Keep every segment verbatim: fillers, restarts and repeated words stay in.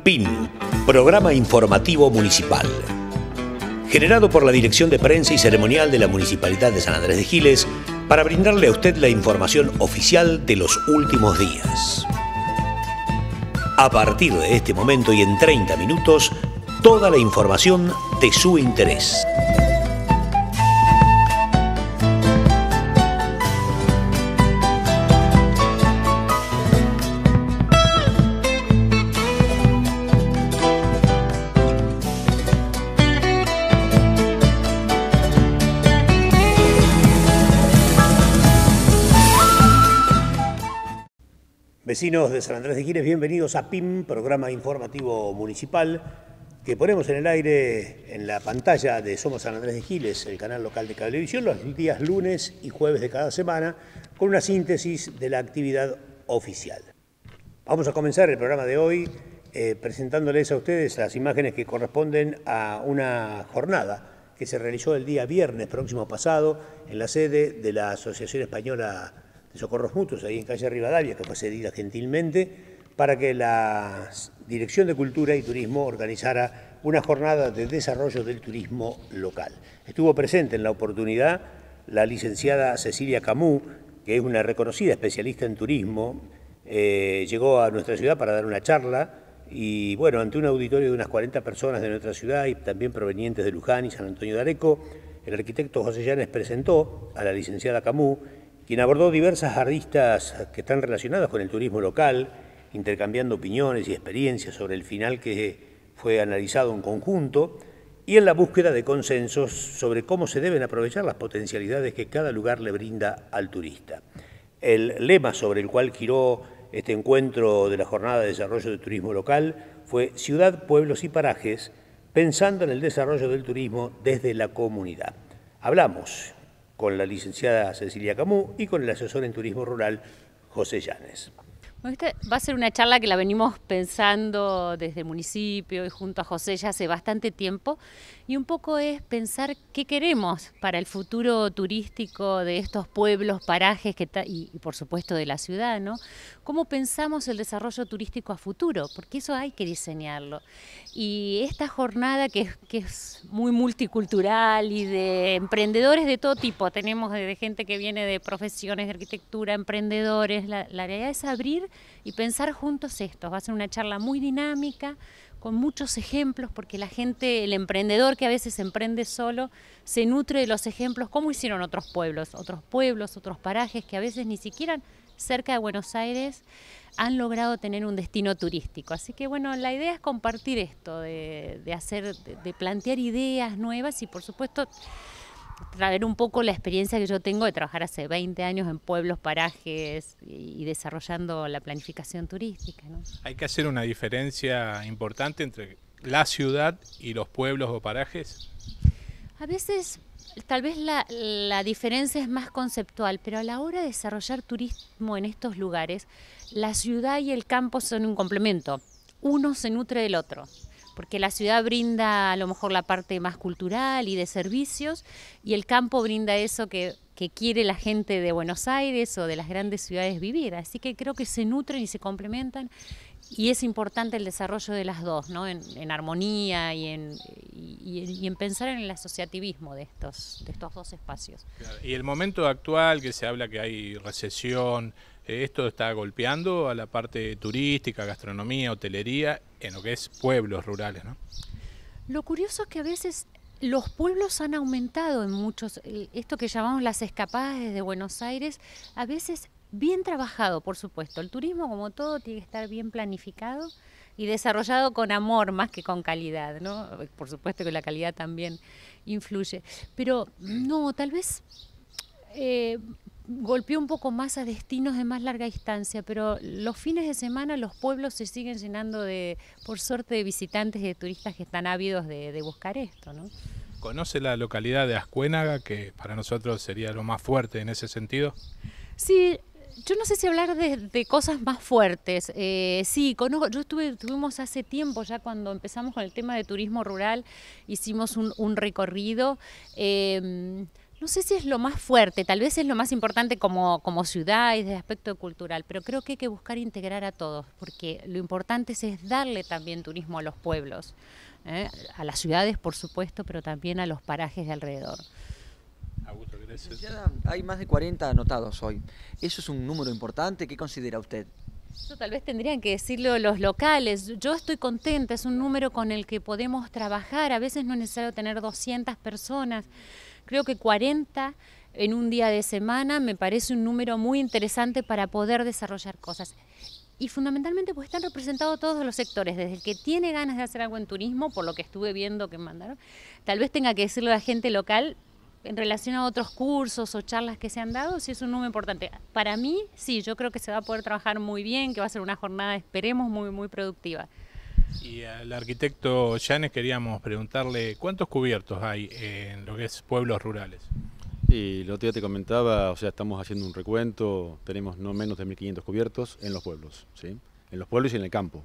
P I M, Programa Informativo Municipal. Generado por la Dirección de Prensa y Ceremonial de la Municipalidad de San Andrés de Giles para brindarle a usted la información oficial de los últimos días. A partir de este momento y en treinta minutos, toda la información de su interés. Vecinos de San Andrés de Giles, bienvenidos a P I M, Programa Informativo Municipal, que ponemos en el aire en la pantalla de Somos San Andrés de Giles, el canal local de Cablevisión, los días lunes y jueves de cada semana, con una síntesis de la actividad oficial. Vamos a comenzar el programa de hoy eh, presentándoles a ustedes las imágenes que corresponden a una jornada que se realizó el día viernes próximo pasado en la sede de la Asociación Española de Socorros Mutuos, ahí en calle Rivadavia, que fue cedida gentilmente, para que la Dirección de Cultura y Turismo organizara una jornada de desarrollo del turismo local. Estuvo presente en la oportunidad la licenciada Cecilia Camú, que es una reconocida especialista en turismo, eh, llegó a nuestra ciudad para dar una charla y, bueno, ante un auditorio de unas cuarenta personas de nuestra ciudad y también provenientes de Luján y San Antonio de Areco, el arquitecto José Llanes presentó a la licenciada Camú, quien abordó diversas aristas que están relacionadas con el turismo local, intercambiando opiniones y experiencias sobre el final que fue analizado en conjunto y en la búsqueda de consensos sobre cómo se deben aprovechar las potencialidades que cada lugar le brinda al turista. El lema sobre el cual giró este encuentro de la Jornada de Desarrollo del Turismo Local fue Ciudad, Pueblos y Parajes, pensando en el desarrollo del turismo desde la comunidad. Hablamos con la licenciada Cecilia Camú y con el asesor en turismo rural, José Llanes. Bueno, esta va a ser una charla que la venimos pensando desde el municipio y junto a José ya hace bastante tiempo, y un poco es pensar qué queremos para el futuro turístico de estos pueblos, parajes que y, y por supuesto de la ciudad, ¿no? ¿Cómo pensamos el desarrollo turístico a futuro? Porque eso hay que diseñarlo. Y esta jornada que es, que es muy multicultural y de emprendedores de todo tipo, tenemos de, de gente que viene de profesiones de arquitectura, emprendedores, la, la realidad es abrir y pensar juntos esto. Va a ser una charla muy dinámica, con muchos ejemplos, porque la gente, el emprendedor que a veces emprende solo, se nutre de los ejemplos, como hicieron otros pueblos, otros pueblos, otros parajes que a veces ni siquiera cerca de Buenos Aires han logrado tener un destino turístico. Así que bueno, la idea es compartir esto, de, de hacer, de, de plantear ideas nuevas y por supuesto traer un poco la experiencia que yo tengo de trabajar hace veinte años en pueblos, parajes y, y desarrollando la planificación turística, ¿no? Hay que hacer una diferencia importante entre la ciudad y los pueblos o parajes. A veces tal vez la, la diferencia es más conceptual, pero a la hora de desarrollar turismo en estos lugares, la ciudad y el campo son un complemento. Uno se nutre del otro, porque la ciudad brinda a lo mejor la parte más cultural y de servicios, y el campo brinda eso que, que quiere la gente de Buenos Aires o de las grandes ciudades vivir. Así que creo que se nutren y se complementan, y es importante el desarrollo de las dos, ¿no? En, en armonía y en, y, y en pensar en el asociativismo de estos, de estos dos espacios. Y el momento actual que se habla que hay recesión, ¿esto está golpeando a la parte turística, gastronomía, hotelería, en lo que es pueblos rurales, ¿no? Lo curioso es que a veces los pueblos han aumentado en muchos, esto que llamamos las escapadas desde Buenos Aires, a veces bien trabajado, por supuesto. El turismo, como todo, tiene que estar bien planificado y desarrollado con amor más que con calidad, ¿no? Por supuesto que la calidad también influye. Pero no, tal vez eh, golpeó un poco más a destinos de más larga distancia, pero los fines de semana los pueblos se siguen llenando de, por suerte, de visitantes y de turistas que están ávidos de, de buscar esto, ¿no? ¿Conoce la localidad de Ascuénaga, que para nosotros sería lo más fuerte en ese sentido? Sí, yo no sé si hablar de, de cosas más fuertes. Eh, sí, conozco, yo estuve, tuvimos hace tiempo ya cuando empezamos con el tema de turismo rural, hicimos un, un recorrido. Eh, No sé si es lo más fuerte, tal vez es lo más importante como, como ciudad y desde el aspecto cultural, pero creo que hay que buscar integrar a todos, porque lo importante es, es darle también turismo a los pueblos, ¿eh? A las ciudades por supuesto, pero también a los parajes de alrededor. Augusto, gracias. Hay más de cuarenta anotados hoy. ¿Eso es un número importante? ¿Qué considera usted? Eso tal vez tendrían que decirlo los locales. Yo estoy contenta, es un número con el que podemos trabajar. A veces no es necesario tener doscientas personas. Creo que cuarenta en un día de semana me parece un número muy interesante para poder desarrollar cosas. Y fundamentalmente pues están representados todos los sectores, desde el que tiene ganas de hacer algo en turismo, por lo que estuve viendo que mandaron, tal vez tenga que decirle a la gente local, en relación a otros cursos o charlas que se han dado, sí es un número importante. Para mí, sí, yo creo que se va a poder trabajar muy bien, que va a ser una jornada, esperemos, muy, muy productiva. Y al arquitecto Llanes queríamos preguntarle, ¿cuántos cubiertos hay en lo que es pueblos rurales? Y el otro día te comentaba, o sea, estamos haciendo un recuento, tenemos no menos de mil quinientos cubiertos en los pueblos, ¿sí? En los pueblos y en el campo.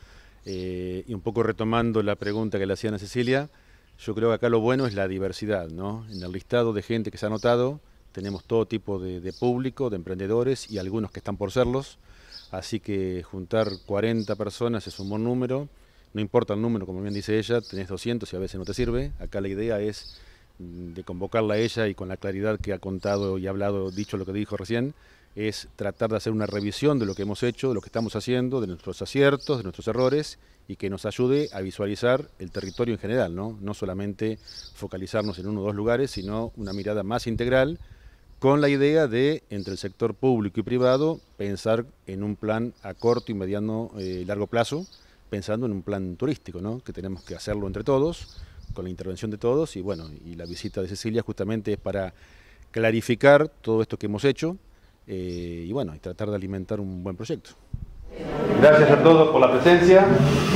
Eh, y un poco retomando la pregunta que le hacían a Cecilia, yo creo que acá lo bueno es la diversidad, ¿no? En el listado de gente que se ha anotado tenemos todo tipo de, de público, de emprendedores y algunos que están por serlos, así que juntar cuarenta personas es un buen número, no importa el número, como bien dice ella, tenés doscientos y a veces no te sirve, acá la idea es de convocarla a ella y con la claridad que ha contado y ha hablado, dicho lo que dijo recién, es tratar de hacer una revisión de lo que hemos hecho, de lo que estamos haciendo, de nuestros aciertos, de nuestros errores y que nos ayude a visualizar el territorio en general, ¿no? No solamente focalizarnos en uno o dos lugares, sino una mirada más integral con la idea de, entre el sector público y privado, pensar en un plan a corto y mediano y eh, largo plazo, pensando en un plan turístico, ¿no? Que tenemos que hacerlo entre todos, con la intervención de todos y bueno, y la visita de Cecilia justamente es para clarificar todo esto que hemos hecho eh, y bueno, y tratar de alimentar un buen proyecto. Gracias a todos por la presencia.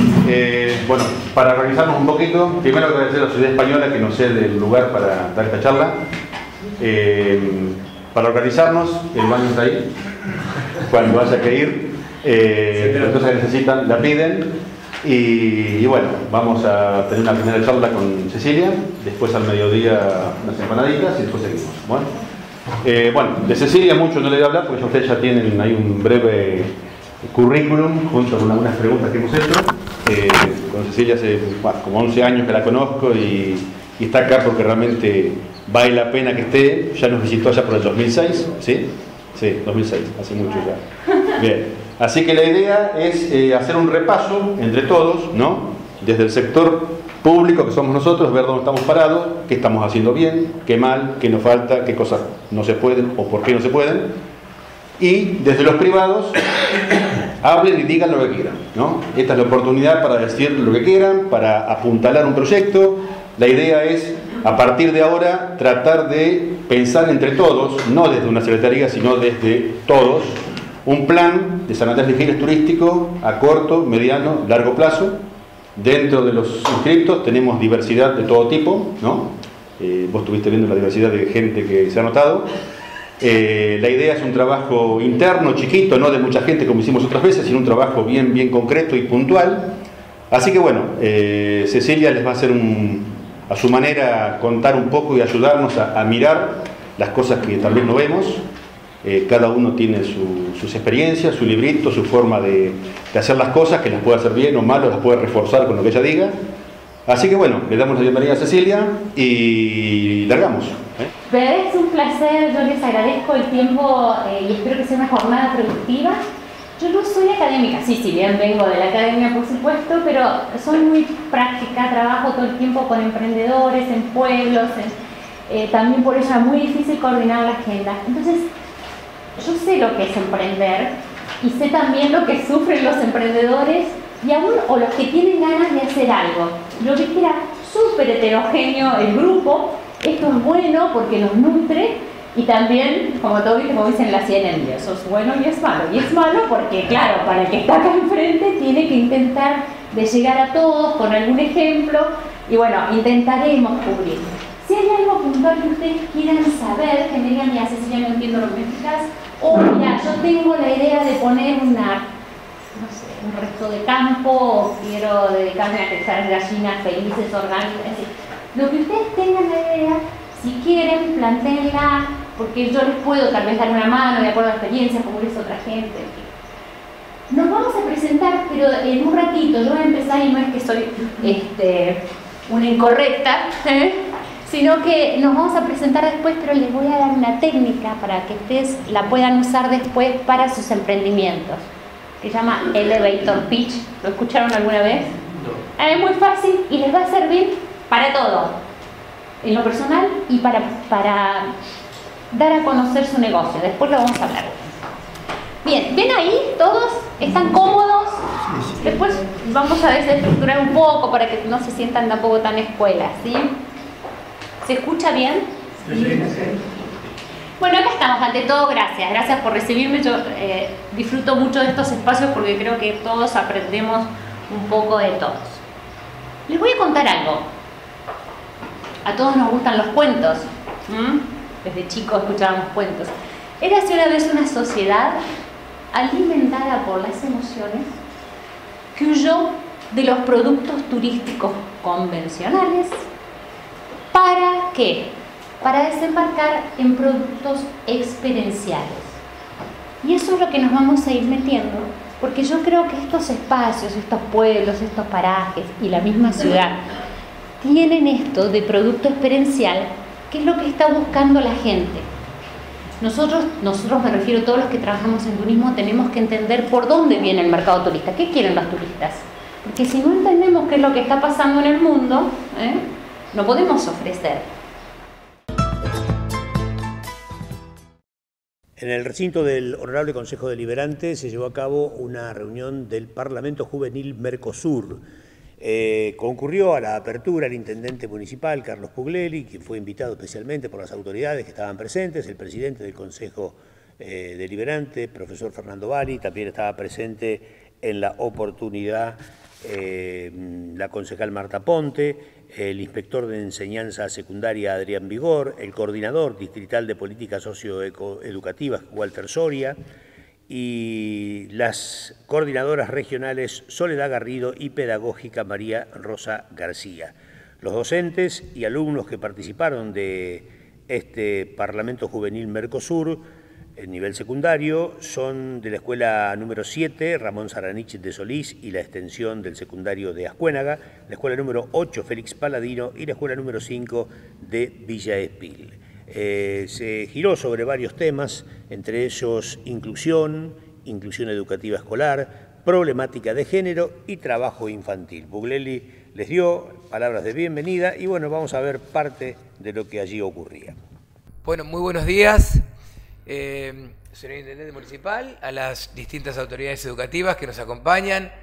Eh, bueno, para organizarnos un poquito, primero agradecer a la Sociedad Española que nos cede el lugar para dar esta charla. Eh, para organizarnos, el baño está ahí, cuando haya que ir, eh, las cosas que necesitan la piden. Y, y bueno, vamos a tener una primera charla con Cecilia, después al mediodía unas empanaditas y después seguimos. Bueno, eh, bueno de Cecilia mucho no le voy a hablar porque ya ustedes ya tienen ahí un breve currículum junto con algunas preguntas que hemos hecho. Eh, con Cecilia hace bueno, como once años que la conozco y, y está acá porque realmente vale la pena que esté. Ya nos visitó allá por el dos mil seis, ¿sí? Sí, dos mil seis, hace mucho ya. Bien. Así que la idea es eh, hacer un repaso entre todos, ¿no? Desde el sector público, que somos nosotros, ver dónde estamos parados, qué estamos haciendo bien, qué mal, qué nos falta, qué cosas no se pueden o por qué no se pueden. Y desde los privados, hablen y digan lo que quieran, ¿no? Esta es la oportunidad para decir lo que quieran, para apuntalar un proyecto. La idea es, a partir de ahora, tratar de pensar entre todos, no desde una secretaría, sino desde todos, un plan de San Andrés de Giles turístico a corto, mediano, largo plazo. Dentro de los inscriptos tenemos diversidad de todo tipo, ¿no? Eh, vos estuviste viendo la diversidad de gente que se ha anotado. Eh, la idea es un trabajo interno, chiquito, no de mucha gente como hicimos otras veces, sino un trabajo bien, bien concreto y puntual. Así que bueno, eh, Cecilia les va a hacer un, a su manera contar un poco y ayudarnos a, a mirar las cosas que tal vez no vemos. Eh, cada uno tiene su, sus experiencias, su librito, su forma de, de hacer las cosas, que las puede hacer bien o mal, o las puede reforzar con lo que ella diga. Así que bueno, le damos la bienvenida a Cecilia y largamos. ¿eh? Es un placer, yo les agradezco el tiempo eh, y espero que sea una jornada productiva. Yo no soy académica, sí, si bien vengo de la academia por supuesto, pero soy muy práctica, trabajo todo el tiempo con emprendedores, en pueblos, en, eh, también por eso es muy difícil coordinar la agenda. Entonces, yo sé lo que es emprender y sé también lo que sufren los emprendedores y aún o los que tienen ganas de hacer algo. Yo vi que era súper heterogéneo el grupo. Esto es bueno porque nos nutre y también, como todo viste, como dicen la C N N, eso es bueno y es malo. Y es malo porque, claro, para el que está acá enfrente tiene que intentar de llegar a todos con algún ejemplo y bueno, intentaremos cubrir. Si hay algo puntual que ustedes quieran saber, que me digan, mira, Cecilia, no entiendo lo que me explicas, o mira, yo tengo la idea de poner una, no sé, un resto de campo, o quiero dedicarme a criar gallinas felices, orgánicas, es decir, lo que ustedes tengan la idea, Si quieren, plantéenla, porque yo les puedo tal vez dar una mano de acuerdo a la experiencia, como lo hizo otra gente. Nos vamos a presentar, pero en un ratito. Yo voy a empezar y no es que soy este, una incorrecta, ¿eh? Sino que nos vamos a presentar después, pero les voy a dar una técnica para que ustedes la puedan usar después para sus emprendimientos, que se llama Elevator Pitch. ¿Lo escucharon alguna vez? No. Es muy fácil y les va a servir para todo, en lo personal y para, para dar a conocer su negocio. Después lo vamos a hablar. Bien, ¿ven ahí? ¿Todos están cómodos? Después vamos a desestructurar un poco para que no se sientan tampoco tan escuelas, ¿sí? ¿Se escucha bien? Sí, sí. Bueno, acá estamos. Ante todo, gracias. Gracias por recibirme. Yo eh, disfruto mucho de estos espacios porque creo que todos aprendemos un poco de todos. Les voy a contar algo. A todos nos gustan los cuentos. ¿Mm? Desde chicos escuchábamos cuentos. Érase una vez una sociedad alimentada por las emociones que huyó de los productos turísticos convencionales. ¿Para qué? Para desembarcar en productos experienciales. Y eso es lo que nos vamos a ir metiendo, porque yo creo que estos espacios, estos pueblos, estos parajes y la misma ciudad tienen esto de producto experiencial, que es lo que está buscando la gente. Nosotros, nosotros me refiero a todos los que trabajamos en turismo, tenemos que entender por dónde viene el mercado turista, qué quieren los turistas. Porque si no entendemos qué es lo que está pasando en el mundo, ¿eh? no podemos ofrecer. En el recinto del Honorable Consejo Deliberante se llevó a cabo una reunión del Parlamento Juvenil Mercosur. Eh, concurrió a la apertura el intendente municipal, Carlos Pugleli, quien fue invitado especialmente por las autoridades que estaban presentes, el presidente del Consejo eh, Deliberante, profesor Fernando Bali, también estaba presente en la oportunidad eh, la concejal Marta Ponte, el inspector de enseñanza secundaria Adrián Vigor, el coordinador distrital de políticas socioeducativas Walter Soria y las coordinadoras regionales Soledad Garrido y pedagógica María Rosa García. Los docentes y alumnos que participaron de este Parlamento Juvenil Mercosur en nivel secundario son de la escuela número siete, Ramón Saranich de Solís, y la extensión del secundario de Ascuénaga, la escuela número ocho, Félix Paladino, y la escuela número cinco de Villa Espil. Eh, se giró sobre varios temas, entre ellos inclusión, inclusión educativa escolar, problemática de género y trabajo infantil. Pugleli les dio palabras de bienvenida y bueno, vamos a ver parte de lo que allí ocurría. Bueno, muy buenos días. Eh, señor Intendente Municipal, a las distintas autoridades educativas que nos acompañan,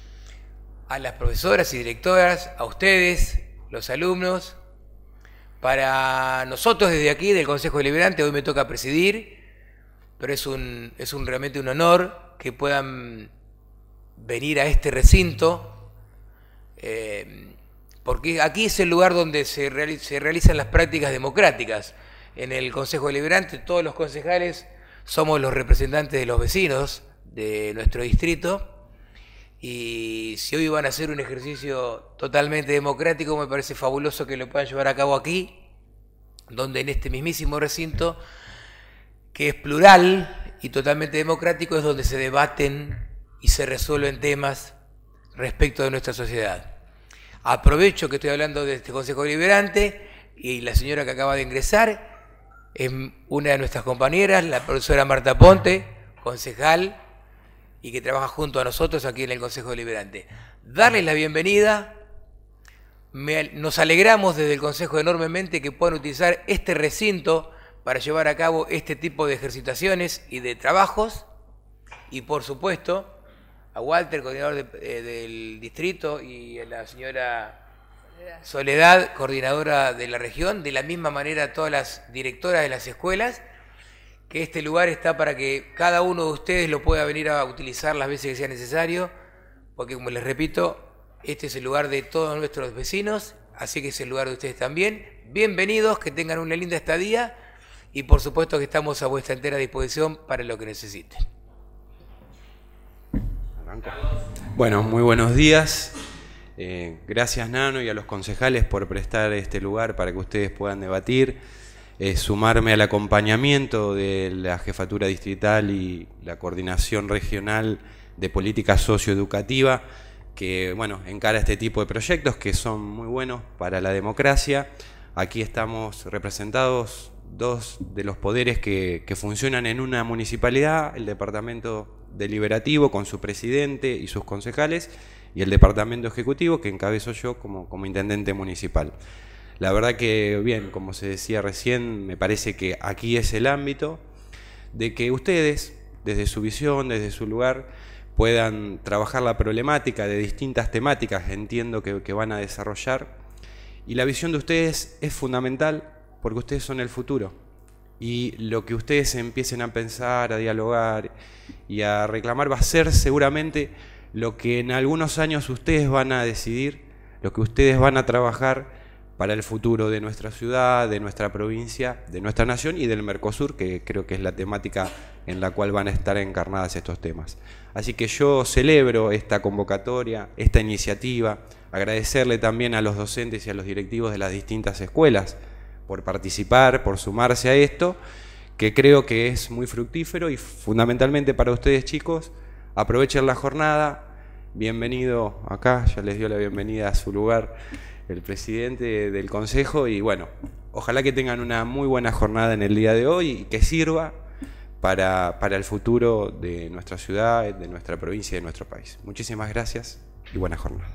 a las profesoras y directoras, a ustedes, los alumnos. Para nosotros desde aquí, del Consejo Deliberante, hoy me toca presidir, pero es, un, es un, realmente un honor que puedan venir a este recinto, eh, porque aquí es el lugar donde se, reali se realizan las prácticas democráticas. En el Consejo Deliberante todos los concejales somos los representantes de los vecinos de nuestro distrito y si hoy van a hacer un ejercicio totalmente democrático me parece fabuloso que lo puedan llevar a cabo aquí, donde en este mismísimo recinto que es plural y totalmente democrático es donde se debaten y se resuelven temas respecto de nuestra sociedad. Aprovecho que estoy hablando de este Consejo Deliberante y la señora que acaba de ingresar es una de nuestras compañeras, la profesora Marta Ponte, concejal, y que trabaja junto a nosotros aquí en el Consejo Deliberante. Darles la bienvenida. Me, nos alegramos desde el Consejo enormemente que puedan utilizar este recinto para llevar a cabo este tipo de ejercitaciones y de trabajos. Y por supuesto, a Walter, coordinador de, eh, del distrito, y a la señora Soledad, coordinadora de la región, de la misma manera todas las directoras de las escuelas, que este lugar está para que cada uno de ustedes lo pueda venir a utilizar las veces que sea necesario, porque como les repito, este es el lugar de todos nuestros vecinos, así que es el lugar de ustedes también. Bienvenidos, que tengan una linda estadía y por supuesto que estamos a vuestra entera disposición para lo que necesiten. Bueno, muy buenos días. Eh, gracias, Nano, y a los concejales por prestar este lugar para que ustedes puedan debatir. Eh, sumarme al acompañamiento de la Jefatura Distrital y la Coordinación Regional de Política Socioeducativa, que bueno, encara este tipo de proyectos que son muy buenos para la democracia. Aquí estamos representados dos de los poderes que, que funcionan en una municipalidad, el Departamento Deliberativo con su presidente y sus concejales, y el Departamento Ejecutivo que encabezo yo como, como Intendente Municipal. La verdad que, bien, como se decía recién, me parece que aquí es el ámbito de que ustedes, desde su visión, desde su lugar, puedan trabajar la problemática de distintas temáticas, entiendo que, que van a desarrollar, y la visión de ustedes es fundamental porque ustedes son el futuro, y lo que ustedes empiecen a pensar, a dialogar y a reclamar va a ser seguramente lo que en algunos años ustedes van a decidir, lo que ustedes van a trabajar para el futuro de nuestra ciudad, de nuestra provincia, de nuestra nación y del Mercosur, que creo que es la temática en la cual van a estar encarnadas estos temas. Así que yo celebro esta convocatoria, esta iniciativa, agradecerle también a los docentes y a los directivos de las distintas escuelas por participar, por sumarse a esto, que creo que es muy fructífero y fundamentalmente para ustedes, chicos, aprovechen la jornada. Bienvenido acá, ya les dio la bienvenida a su lugar el presidente del Consejo y bueno, ojalá que tengan una muy buena jornada en el día de hoy y que sirva para, para el futuro de nuestra ciudad, de nuestra provincia y de nuestro país. Muchísimas gracias y buena jornada.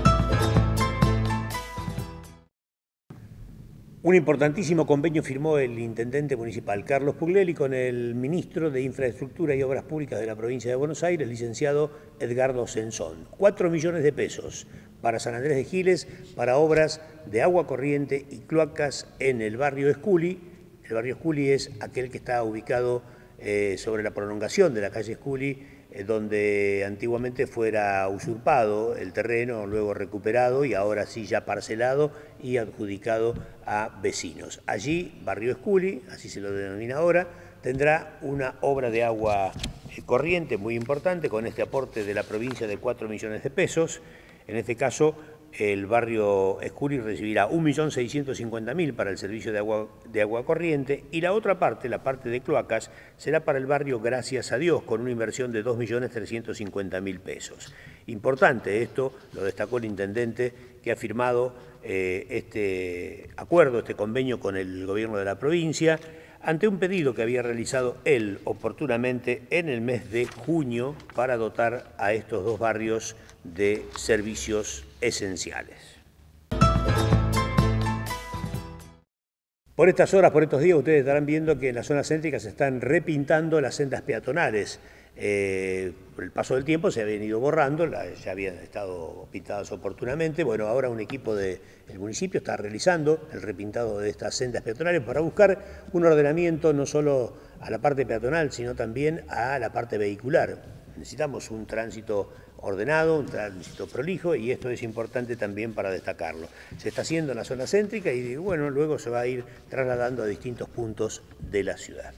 Un importantísimo convenio firmó el intendente municipal Carlos Puglieli con el ministro de Infraestructura y Obras Públicas de la provincia de Buenos Aires, licenciado Edgardo Sensón. Cuatro millones de pesos para San Andrés de Giles, para obras de agua corriente y cloacas en el barrio Esculi. El barrio Esculi es aquel que está ubicado eh, sobre la prolongación de la calle Esculi, eh, donde antiguamente fuera usurpado el terreno, luego recuperado y ahora sí ya parcelado y adjudicado a vecinos. Allí, barrio Esculi, así se lo denomina ahora, tendrá una obra de agua eh, corriente muy importante con este aporte de la provincia de cuatro millones de pesos. En este caso, el barrio Esculi recibirá un millón seiscientos cincuenta mil para el servicio de agua, de agua corriente y la otra parte, la parte de cloacas, será para el barrio Gracias a Dios con una inversión de dos millones trescientos cincuenta mil pesos. Importante esto, lo destacó el intendente que ha firmado eh, este acuerdo, este convenio con el gobierno de la provincia, ante un pedido que había realizado él oportunamente en el mes de junio para dotar a estos dos barrios de servicios esenciales. Por estas horas, por estos días, ustedes estarán viendo que en la zona céntrica se están repintando las sendas peatonales. Eh, por el paso del tiempo se habían ido borrando, la, ya habían estado pintadas oportunamente. Bueno, ahora un equipo del municipio está realizando el repintado de estas sendas peatonales para buscar un ordenamiento no solo a la parte peatonal, sino también a la parte vehicular. Necesitamos un tránsito ordenado, un tránsito prolijo, y esto es importante también para destacarlo. Se está haciendo en la zona céntrica y bueno, luego se va a ir trasladando a distintos puntos de la ciudad.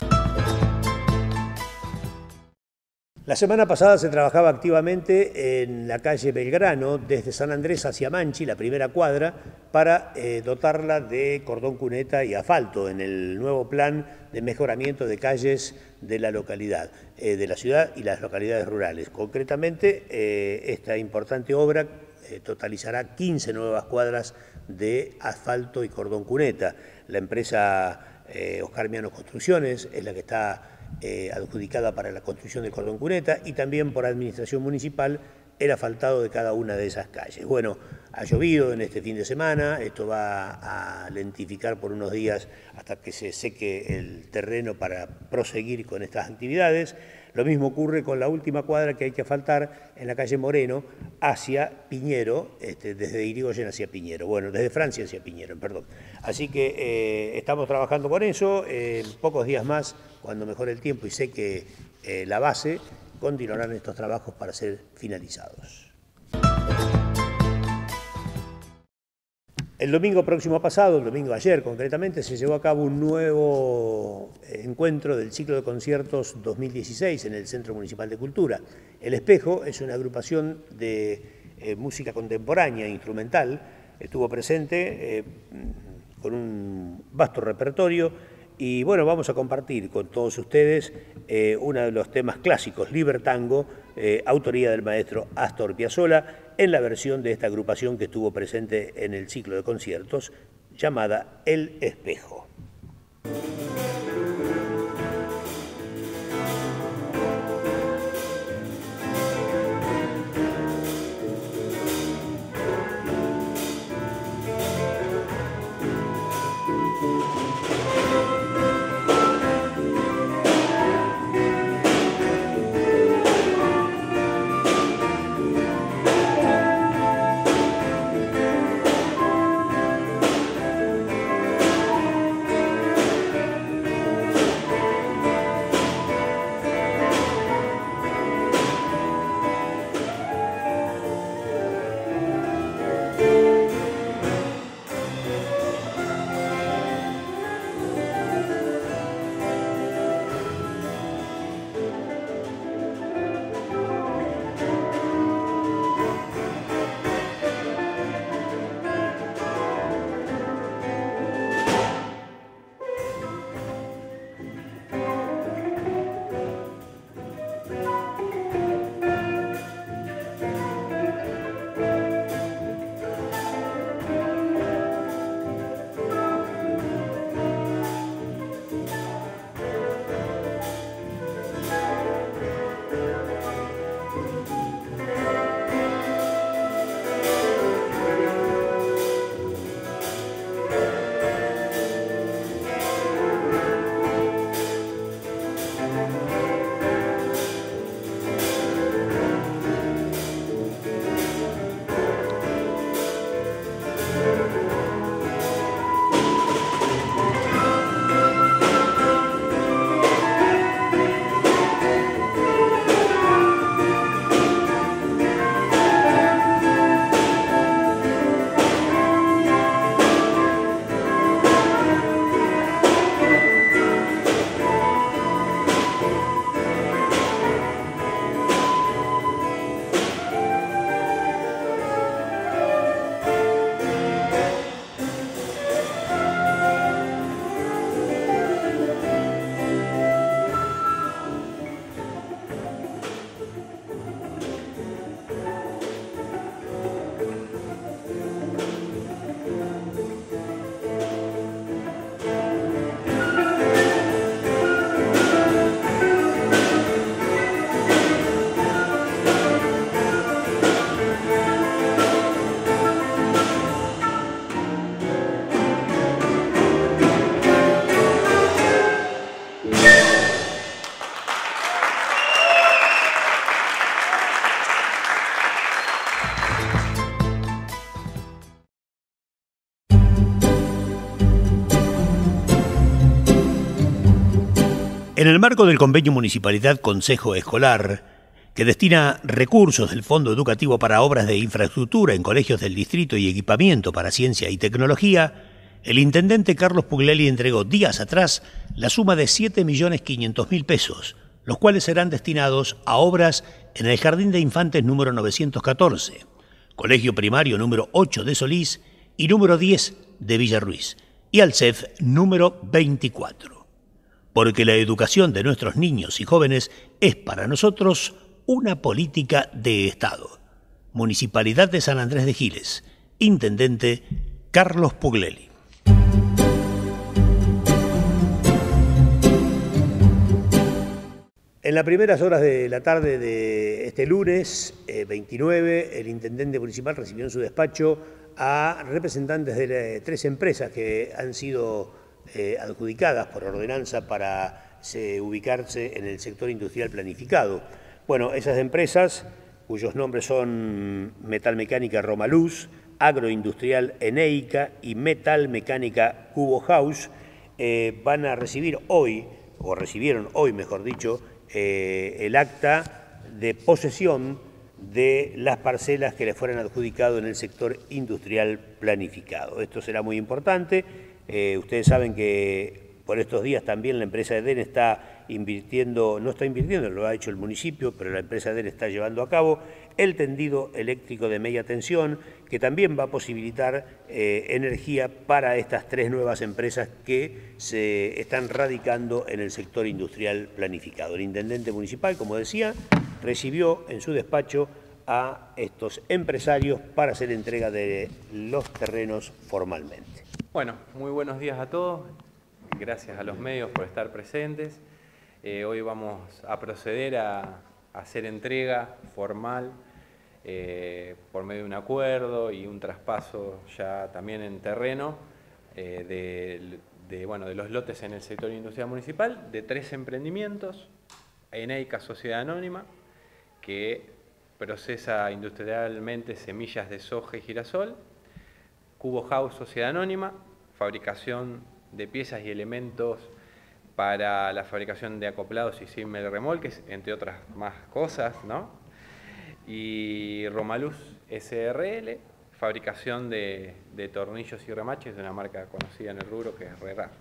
La semana pasada se trabajaba activamente en la calle Belgrano, desde San Andrés hacia Manchi, la primera cuadra, para eh, dotarla de cordón cuneta y asfalto en el nuevo plan de mejoramiento de calles de la localidad, eh, de la ciudad y las localidades rurales. Concretamente, eh, esta importante obra eh, totalizará quince nuevas cuadras de asfalto y cordón cuneta. La empresa eh, Oscar Miano Construcciones es la que está Eh, adjudicada para la construcción del cordón cuneta y también por administración municipal el asfaltado de cada una de esas calles. Bueno, ha llovido en este fin de semana, esto va a lentificar por unos días hasta que se seque el terreno para proseguir con estas actividades. Lo mismo ocurre con la última cuadra que hay que asfaltar en la calle Moreno hacia Piñero, este, desde Irigoyen hacia Piñero, bueno, desde Francia hacia Piñero, perdón. Así que eh, estamos trabajando con eso, en eh, pocos días más, cuando mejore el tiempo y sé que eh, la base, continuarán estos trabajos para ser finalizados. El domingo próximo pasado, el domingo ayer concretamente, se llevó a cabo un nuevo encuentro del ciclo de conciertos dos mil dieciséis en el Centro Municipal de Cultura. El Espejo es una agrupación de eh, música contemporánea, instrumental, estuvo presente eh, con un vasto repertorio y bueno, vamos a compartir con todos ustedes eh, uno de los temas clásicos, Libertango, eh, autoría del maestro Astor Piazzolla, en la versión de esta agrupación que estuvo presente en el ciclo de conciertos llamada El Espejo. En el marco del convenio Municipalidad-Consejo Escolar, que destina recursos del Fondo Educativo para obras de infraestructura en colegios del distrito y equipamiento para ciencia y tecnología, el intendente Carlos Puglelli entregó días atrás la suma de siete millones quinientos mil pesos, los cuales serán destinados a obras en el Jardín de Infantes número novecientos catorce, Colegio Primario número ocho de Solís y número diez de Villa Ruiz, y al C E F número veinticuatro. Porque la educación de nuestros niños y jóvenes es para nosotros una política de Estado. Municipalidad de San Andrés de Giles. Intendente Carlos Puglelli. En las primeras horas de la tarde de este lunes, eh, veintinueve, el intendente municipal recibió en su despacho a representantes de la, tres empresas que han sido eh, adjudicadas por ordenanza para se, ubicarse en el sector industrial planificado. Bueno, esas empresas, cuyos nombres son Metalmecánica Romaluz, Agroindustrial Eneica y Metalmecánica Cubo House, eh, van a recibir hoy, o recibieron hoy, mejor dicho, eh, el acta de posesión de las parcelas que les fueran adjudicadas en el sector industrial planificado. Esto será muy importante. Eh, ustedes saben que Por estos días también la empresa EDEN está invirtiendo, no está invirtiendo, lo ha hecho el municipio, pero la empresa EDEN está llevando a cabo el tendido eléctrico de media tensión, que también va a posibilitar eh, energía para estas tres nuevas empresas que se están radicando en el sector industrial planificado. El intendente municipal, como decía, recibió en su despacho a estos empresarios para hacer entrega de los terrenos formalmente. Bueno, muy buenos días a todos. Gracias a los medios por estar presentes. Eh, hoy vamos a proceder a, a hacer entrega formal eh, por medio de un acuerdo y un traspaso ya también en terreno eh, de, de, bueno, de los lotes en el sector industrial municipal de tres emprendimientos: Eneica Sociedad Anónima, que procesa industrialmente semillas de soja y girasol; Cubo House Sociedad Anónima, fabricación de piezas y elementos para la fabricación de acoplados y símil remolques, entre otras más cosas, ¿no? Y Romaluz S R L, fabricación de, de tornillos y remaches de una marca conocida en el rubro que es Rerar.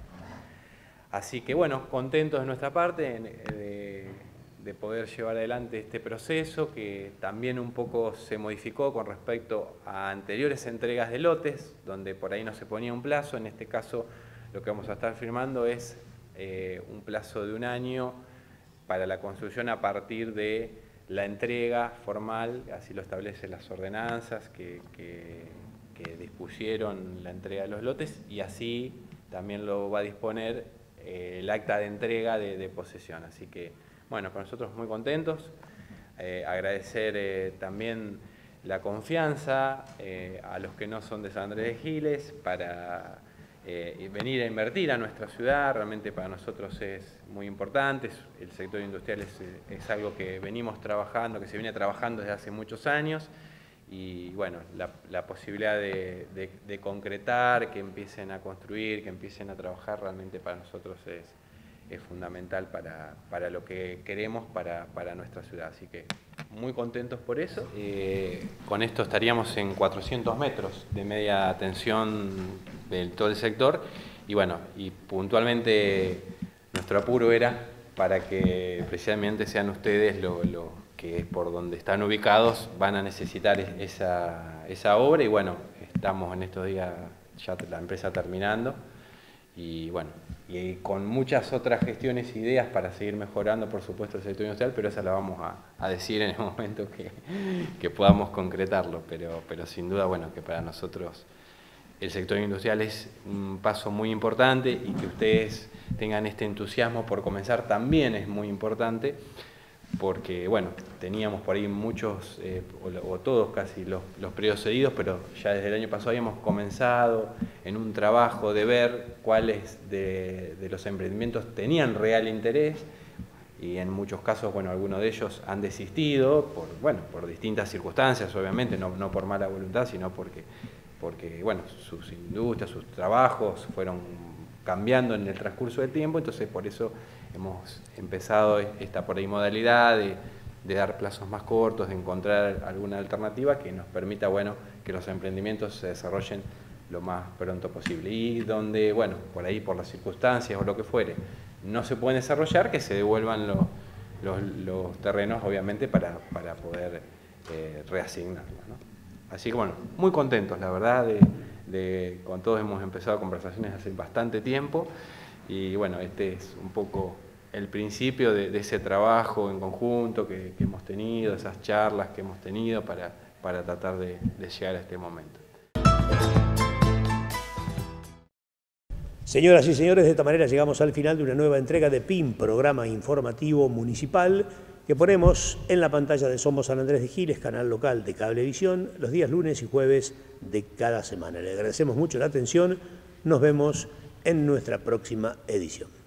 Así que bueno, contentos de nuestra parte de, de poder llevar adelante este proceso, que también un poco se modificó con respecto a anteriores entregas de lotes, donde por ahí no se ponía un plazo. En este caso lo que vamos a estar firmando es eh, un plazo de un año para la construcción a partir de la entrega formal, así lo establecen las ordenanzas que, que, que dispusieron la entrega de los lotes, y así también lo va a disponer eh, el acta de entrega de, de posesión. Así que, bueno, para nosotros muy contentos, eh, agradecer eh, también la confianza eh, a los que no son de San Andrés de Giles para Eh, venir a invertir a nuestra ciudad. Realmente para nosotros es muy importante. El sector industrial es, es algo que venimos trabajando, que se viene trabajando desde hace muchos años, y bueno, la, la posibilidad de, de, de concretar, que empiecen a construir, que empiecen a trabajar, realmente para nosotros es, es fundamental para, para lo que queremos para, para nuestra ciudad. Así que muy contentos por eso. Eh, con esto estaríamos en cuatrocientos metros de media tensión de todo el sector, y bueno, y puntualmente nuestro apuro era para que precisamente sean ustedes lo, lo que es por donde están ubicados, van a necesitar esa, esa obra, y bueno, estamos en estos días ya la empresa terminando, y bueno, y con muchas otras gestiones e ideas para seguir mejorando, por supuesto, el sector industrial, pero esa la vamos a, a decir en el momento que, que podamos concretarlo, pero, pero sin duda, bueno, que para nosotros el sector industrial es un paso muy importante, y que ustedes tengan este entusiasmo por comenzar también es muy importante, porque bueno, teníamos por ahí muchos, eh, o, o todos casi los, los periodos cedidos, pero ya desde el año pasado habíamos comenzado en un trabajo de ver cuáles de, de los emprendimientos tenían real interés, y en muchos casos, bueno, algunos de ellos han desistido por, bueno, por distintas circunstancias, obviamente, no, no por mala voluntad, sino porque porque bueno, sus industrias, sus trabajos fueron cambiando en el transcurso del tiempo. Entonces por eso hemos empezado esta por ahí modalidad de, de dar plazos más cortos, de encontrar alguna alternativa que nos permita, bueno, que los emprendimientos se desarrollen lo más pronto posible, y donde, bueno, por ahí por las circunstancias o lo que fuere, no se pueden desarrollar, que se devuelvan los, los, los terrenos, obviamente, para, para poder eh, reasignarlos, ¿no? Así que bueno, muy contentos, la verdad, de, de, con todos hemos empezado conversaciones hace bastante tiempo, y bueno, este es un poco el principio de, de ese trabajo en conjunto que, que hemos tenido, esas charlas que hemos tenido para, para tratar de, de llegar a este momento. Señoras y señores, de esta manera llegamos al final de una nueva entrega de P I M, Programa Informativo Municipal, que ponemos en la pantalla de Somos San Andrés de Giles, canal local de Cablevisión, los días lunes y jueves de cada semana. Le agradecemos mucho la atención. Nos vemos en nuestra próxima edición.